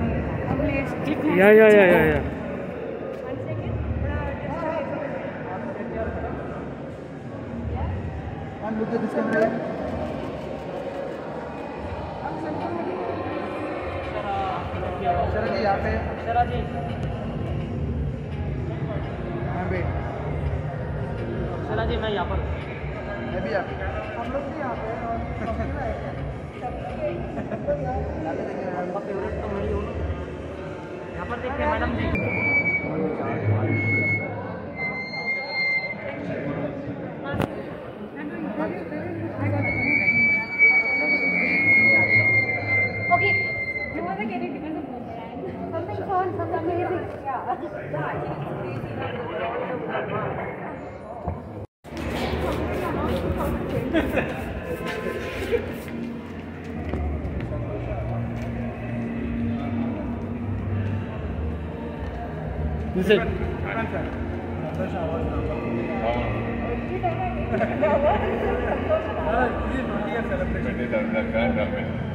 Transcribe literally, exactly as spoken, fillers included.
Yeah, yeah, yeah, yeah, yeah. And look at this camera. Akshara जी यहाँ पे। अक्षरा जी। हाँ बे। अक्षरा जी मैं यहाँ पर। मैं भी यहाँ पे। हम लोग भी यहाँ पे हैं और सबसे ना है क्या? आपका फेवरेट तो मैं ही हूँ। यहाँ पर देखिए madam ji. Okay, you want to get it because of something fun, something amazing. Yeah. Yeah, I think This is. celebration.